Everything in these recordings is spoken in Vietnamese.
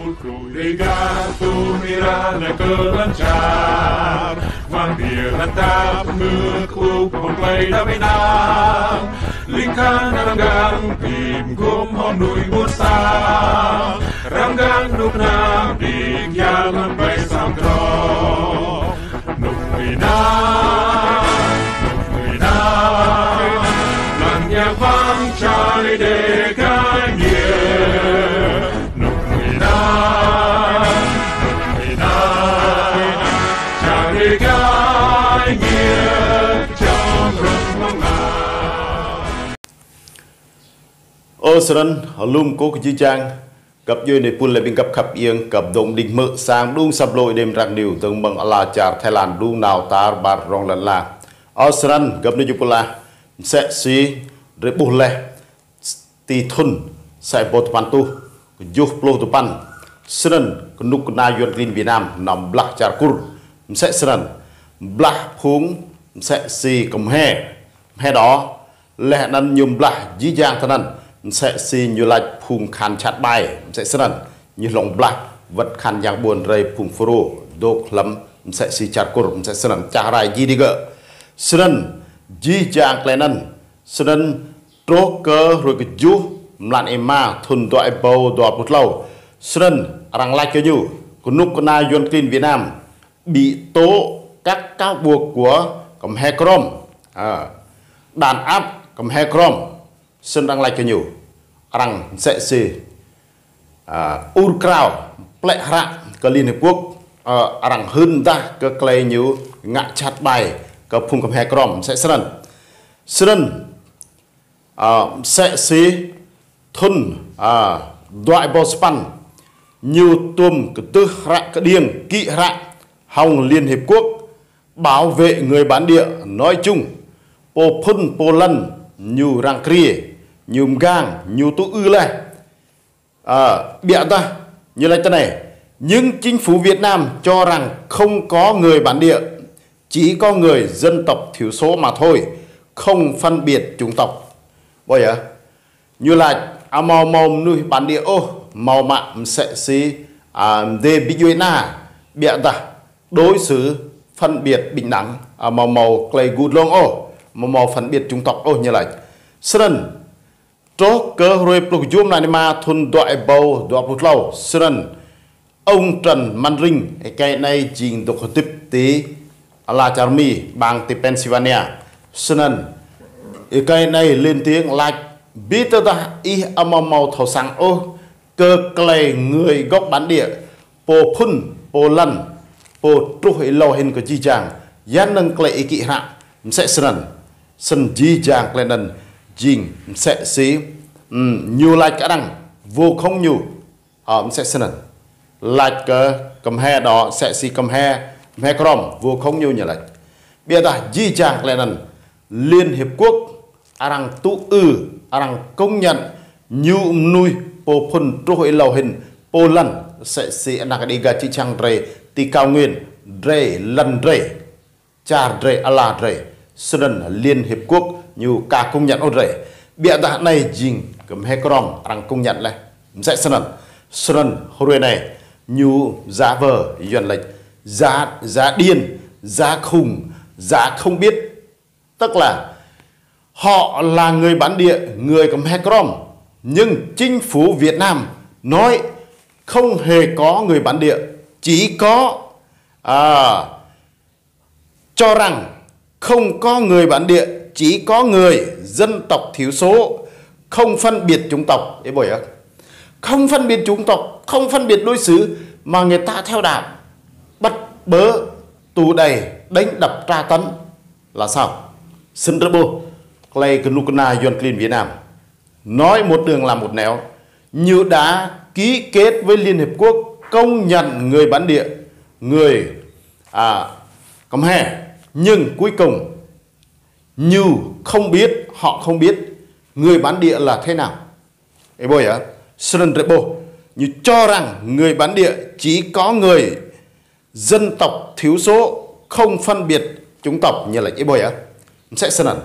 sepulcro legato mirada ke lancar Wanneer het dapet klop play dat winnaar Lingkang ranggang tim gom hondui bursa Ranggang nuk nam dik yaman bay samdro Nuk winnaar Lang yang vang chai de kai nie Nuk winnaar chai de kai nie trong rừng mong Ô sân lùm cố chí trang cặp dôi này pun lại bên cặp khắp yên cặp đồng đình mự sang đung sập lội đêm rạc điều từng bằng Allah char Thái Lan đung nào ta bạt rong lần là ô sân gặp nơi chụp là sẽ xí rồi bù lệ tì thun sẽ bột pan tu dục plo tu pan sân nục na yuan green Việt Nam nằm black char kur sẽ sân black phúng sẽ xí cầm he đó lẽ nan nhung black dí giang thân anh sẽ xin như là phùng khăn chặt bài sẽ sân như lòng black vật khăn giang buồn rây phùng phô đô lắm sẽ xin chặt cổ sẽ sân chả rai gì đi gỡ sân dí giang lên anh sân trố cơ rồi cái chú làm em ma thun đợi bầu đọt một lâu sân rằng lại cái nhu của nút của na yuan tin Việt Nam bị tố các cáo buộc của cầm he crom đàn áp cầm he crom sân đang lại cái nhiều rằng sẽ xì Ukraine plệ hạ cái Liên Hiệp Quốc rằng hơn ta cái cây nhiều ngã chặt bài cái phùng cầm he crom sẽ sân sẽ xì thun đoại bò span nhiều tùm cái tư rạ cái điên kỵ rạ hòng Liên Hiệp Quốc bảo vệ người bản địa nói chung po phun po lân nhiều răng kia nhiều gang nhiều tố ư lại bịa ta như là thế này nhưng chính phủ Việt Nam cho rằng không có người bản địa chỉ có người dân tộc thiểu số mà thôi không phân biệt chủng tộc bây giờ như là màu nuôi bản địa ô màu mạm sẽ xí đề bị duy na bịa ta đối xử phân biệt bình đẳng màu clay good long ô màu phân biệt chủng tộc ô như là sân trố cơ rồi pluk zoom này mà thun đợi bầu đọt một lâu sân ông Trần Man Ring cái này chính độc tiếp tí là Charmy bang tí Pennsylvania sân cái này lên tiếng là biết ta y màu thầu sáng ô cơ clay người gốc bản địa po phun po lân po trôi lâu hình của chi chàng gian nâng clay kỵ hạ sẽ sân chi chàng lên nâng jing sẽ xí nhiều lại cả đằng vô không nhiều sẽ sân lại cái cầm he đó sẽ xí cầm he crom vô không nhiều như lại bây giờ di chàng lên Liên Hiệp Quốc arang tu arang công nhận nhiều nuôi po phun trôi lâu hình po lần sẽ xí anh đi gà chi chàng rề ti cao nguyên rề lần rề cha rề ala rề sân Liên Hiệp Quốc nhiều cả công nhận ôn rể bịa đặt này dình cầm he crom rằng công nhận này sẽ sân hồi này nhiều giá vờ dần lệch giá điên giá khùng giá không biết tức là họ là người bản địa người cầm he crom nhưng chính phủ Việt Nam nói không hề có người bản địa chỉ có cho rằng không có người bản địa chỉ có người dân tộc thiểu số không phân biệt chủng tộc đấy bởi không phân biệt chủng tộc không phân biệt đối xử mà người ta theo đạo bắt bớ tù đầy đánh đập tra tấn là sao xin rất bô clay Knukna Yuan Clean Việt Nam nói một đường làm một nẻo như đã ký kết với Liên Hiệp Quốc công nhận người bản địa người cầm he nhưng cuối cùng như không biết họ không biết người bản địa là thế nào ấy bồi Sơn Rebo như cho rằng người bản địa chỉ có người dân tộc thiểu số không phân biệt chủng tộc như là ấy bồi sẽ sơn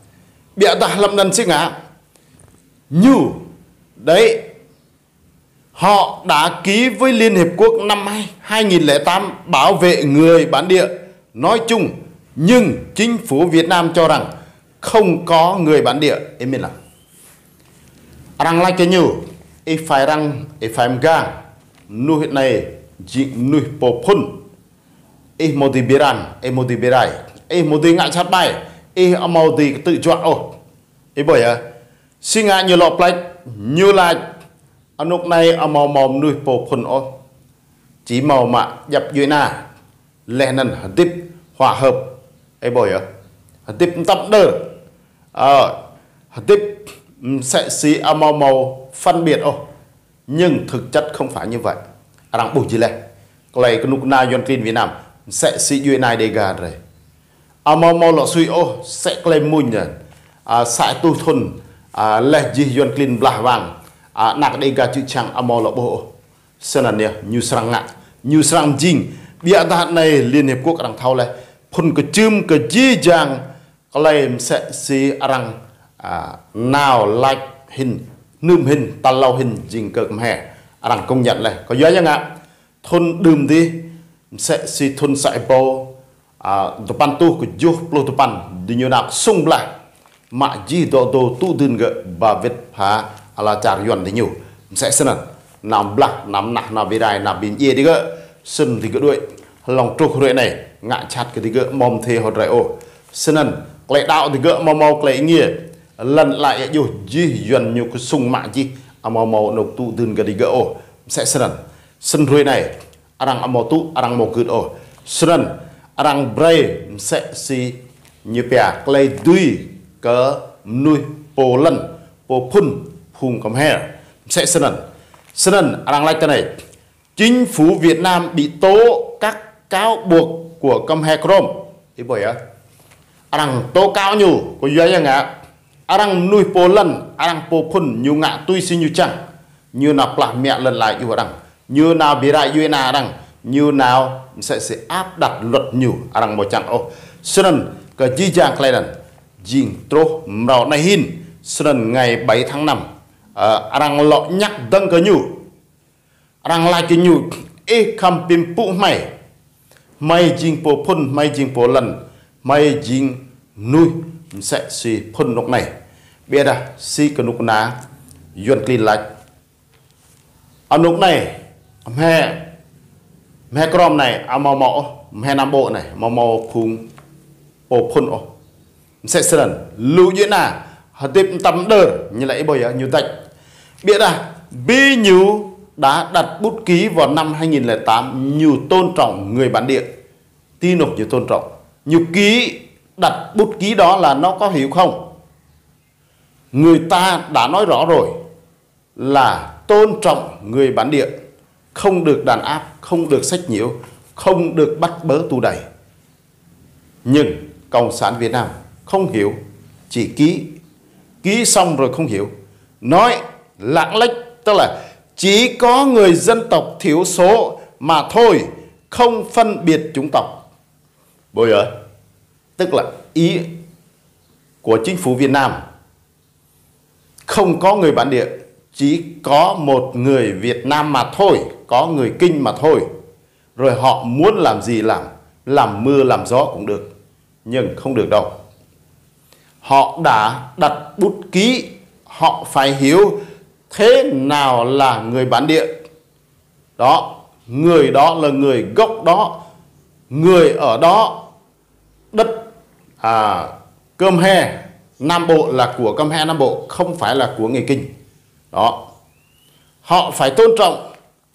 bịa ta làm lần xin ngã như đấy Họ đã ký với Liên Hiệp Quốc năm 2008 bảo vệ người bản địa nói chung, nhưng chính phủ Việt Nam cho rằng không có người bản địa. Em biết là rằng lại cái nhiều phải rằng phải gang nuôi này chỉ nuôi bộ phun một tí biran một tí birai một tí ngại chát bài một tí tự chọn bởi à sinh ngại như lọ plek như là anh lúc này màu màu nuôi bộ phun chỉ màu mà dập dưới na lẽ nên tiếp hòa hợp bởi à tiếp tập đơ tiếp sẽ xí màu màu phân biệt nhưng thực chất không phải như vậy. Rằng bùi gì lẽ cái lúc nào yon clean Việt Nam sẽ xí dưới này đề gà rồi màu màu lọ suy sẽ claim mùi nhờ sẽ tu thuần lẽ gì yon clean blah vàng nạc đề gà chữ chẳng màu lọ bộ sơn là nè như sang ngạ như sang jing bịa đặt này Liên Hiệp Quốc rằng thao lẽ phun cái chim cái chi chàng claim sẽ xí rằng nào like hình nương hình ta lau hình dình cơ cầm hè rằng công nhận này có nhớ chăng ạ thôn đùm đi sẽ xí thôn sải bò tập pan tu của du plo tập pan đi như nào sung lại mà gì đó đồ tu đừng gỡ và việt phá là trả yuan để nhiều sẽ xin nằm bạc nằm nặng nằm bị đài nằm bị ye đi gỡ xin thì gỡ đuổi lòng trục đuổi này ngại chặt cái thì gỡ mom thề hoặc rải xin lại đạo thì gỡ mau lại nghĩa lần lại dù gì dần nhiều cái sung mạng chi màu nộp tụ đừng cái đi gỡ sẽ sân ruồi này rằng màu tụ rằng màu cướp sân rằng bray sẽ si như bè clay đuôi cỡ nuôi bồ lần bồ phun phun cầm hè sẽ sân rằng lại cái này chính phủ Việt Nam bị tố các cáo buộc của cầm hè chrome thì bởi rằng tố cáo nhiều có gì vậy ngạ rằng nuôi bồ lần rằng bồ phun nhiều ngạ tuy xin như chẳng như nào là mẹ lần lại như rằng như nào bị đại như nào rằng như nào sẽ áp đặt luật nhiều rằng một chẳng sân cái chi chàng này là dình trô màu này hin sân ngày 7 tháng 5 rằng lọ nhắc đăng cái nhiều rằng lại cái nhiều không pin phụ mày dình bồ phun mày dình bồ lần mày dình nuôi sẽ si phun lúc này biết à si cái lúc nào yuan clean lại lúc này mẹ crom này màu mẹ nam bộ này màu phun bộ phun sẽ sân lưu diễn à họ tiếp tâm đờ như lại bây giờ như tạch biết à bi nhiêu đã đặt bút ký vào năm 2008 nhiều tôn trọng người bản địa tin nộp nhiều tôn trọng nhiều ký đặt bút ký đó là nó có hiểu không? Người ta đã nói rõ rồi là tôn trọng người bản địa, không được đàn áp, không được sách nhiễu, không được bắt bớ tù đày. Nhưng Cộng sản Việt Nam không hiểu, chỉ ký xong rồi không hiểu, nói lạng lách, tức là chỉ có người dân tộc thiểu số mà thôi, không phân biệt chủng tộc. Bây giờ tức là ý của chính phủ Việt Nam không có người bản địa, chỉ có một người Việt Nam mà thôi, có người Kinh mà thôi. Rồi họ muốn làm gì làm mưa làm gió cũng được, nhưng không được đâu. Họ đã đặt bút ký, họ phải hiểu thế nào là người bản địa. Đó, người đó là người gốc đó, người ở đó, đất Cơm He Nam Bộ là của Cơm He Nam Bộ, không phải là của người Kinh. Đó, họ phải tôn trọng,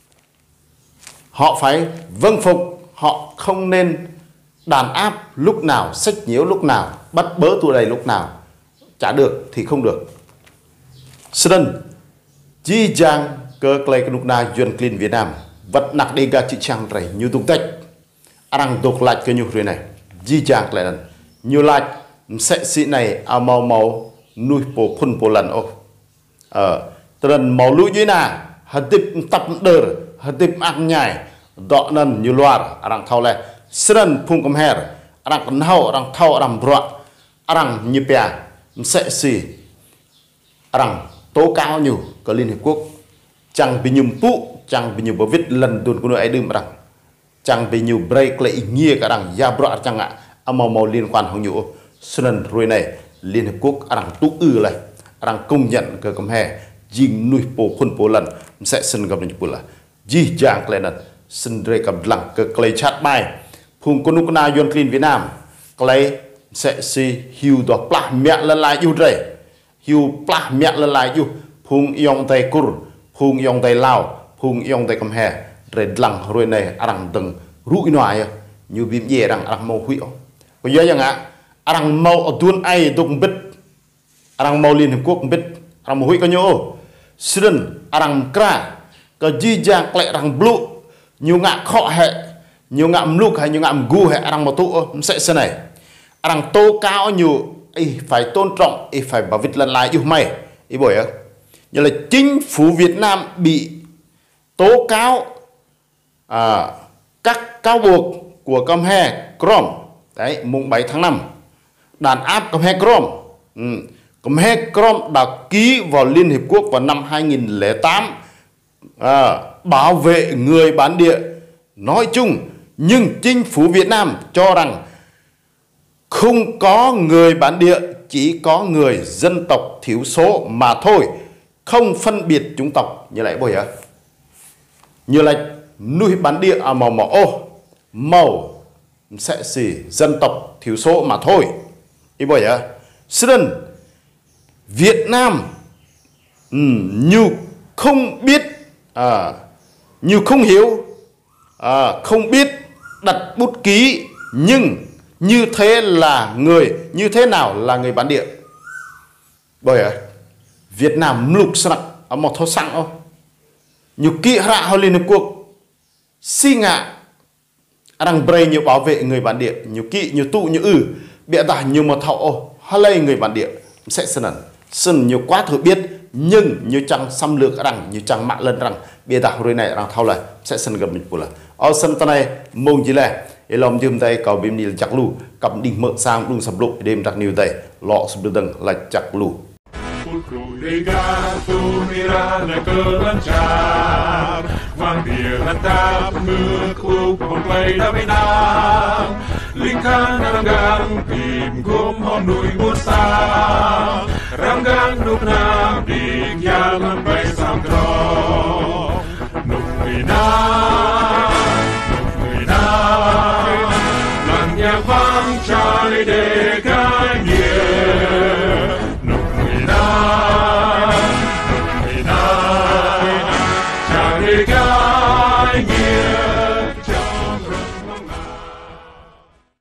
họ phải vâng phục, họ không nên đàn áp lúc nào, sách nhiễu lúc nào, bắt bớ tù đầy lúc nào. Chả được thì không được. Sơn chi chang cơ clay lúc nào duyên clean Việt Nam vật nặng đi ga chị chang rầy như tung tách arang độc lại cái nhục này chi chang lại lần như lại sẽ xị này màu nuôi bổ phun bổ lần lần màu lũ dưới nào hạt tiếp tập đờ hạt tiếp ăn nhảy đọ nần như loa arang thao lẹ sơn phun cầm her arang còn hậu arang thao arang bọa arang như bè sẽ xì rằng tố cáo nhiều của Liên Hiệp Quốc chẳng bị nhung pu chẳng bị nhung bảo vít lần tuần của nơi ấy đừng mà rằng chẳng bị nhung break lại nghĩa cả rằng ya bro chẳng ạ màu liên quan hồng nhũ sân rồi này Liên Hợp Quốc rằng tụ lại rằng công nhận cái cầm hè dinh nuôi bổ khuôn bổ lần sẽ sân gặp được là gì chẳng lại là sân rơi cầm lặng cái clay chat bài phùng con nút na yon clean Việt Nam clay sẽ si hiu đó pla mẹ lần lại yêu rồi hiu pla mẹ lần lại yêu phùng yong tay kur phùng yong tay lao phùng yong tay cầm hè rồi lặng rồi này rằng từng rũi ngoài như bìm dè rằng màu hủy có nhớ rằng ạ rằng màu ở tuôn ai tôi cũng biết rằng màu Liên Hợp Quốc cũng biết rằng màu hủy có nhớ sân rằng kra có gì dạng lại rằng blue nhiều ngạ khó hệ nhiều ngạ lúc hay nhiều ngạ gu hệ rằng màu tụ sẽ sân này rằng tô cao nhiều phải tôn trọng phải bảo vệ lần lại yêu mày ý bởi như là chính phủ Việt Nam bị tố cáo các cáo buộc của cầm hè Crom đấy mùng 7 tháng 5 đàn áp cầm he Crom cầm he Crom đã ký vào Liên Hiệp Quốc vào năm 2008 bảo vệ người bản địa nói chung, nhưng chính phủ Việt Nam cho rằng không có người bản địa, chỉ có người dân tộc thiểu số mà thôi, không phân biệt chủng tộc. Như lại bởi như là nuôi bản địa màu sẽ xì dân tộc thiểu số mà thôi. Ý bởi sân Việt Nam như không biết như không hiểu không biết đặt bút ký, nhưng như thế là người, như thế nào là người bản địa. Bởi Việt Nam lục sẵn một thô sẵn không như kỹ hạ họ Liên Hợp Quốc xin ngạ đang bày nhiều bảo vệ người bản địa, nhiều kỹ, nhiều tụ, nhiều bịa tả nhiều một thảo họ lấy người bản địa sẽ sân nhiều quá thừa biết, nhưng như chẳng xâm lược rằng, như chẳng mạng lần rằng bịa tả rồi này rằng thao lại sẽ sân gặp mình của là ở sân ta này mong chỉ là lòng dùm tay cầu bìm đi chặt lù cầm đinh mở sang đung sập lộ đêm đặt nhiều tay lọ sụp được tầng là chặt lù. Vang địa lan ta mưa khu hồn play đã bay nam linh khang đang gang tìm gom hòn núi buốt xa răng gang nục nam định ya lan bay sang trò nục người na làn nhạc vang trái để ca nghĩa nục người na cha để ca nghĩa